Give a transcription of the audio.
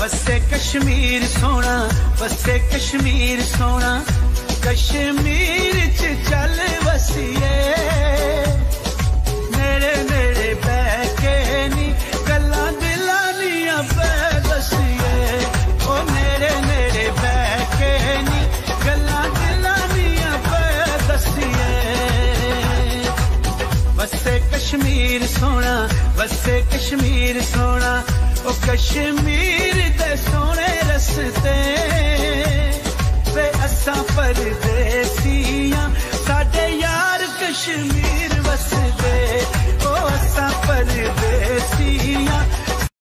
वसे कश्मीर सोना, वसे कश्मीर सोना, कश्मीर च चल वसिए नेड़े नेड़े बैके नी गल्लां दिलां दियां पै दसिए ओ नेड़े नेड़े बैके नी गल्लां दिलां दियां पै दसिए वसे कश्मीर सोना, वसे कश्मीर सोना, ओ कश्मीर दे सोने रस्ते वे असां परदेसियां साडे यार कश्मीर वसदे।